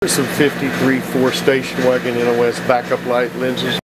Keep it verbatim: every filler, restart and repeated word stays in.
Some fifty-three Ford station wagon N O S backup light lenses.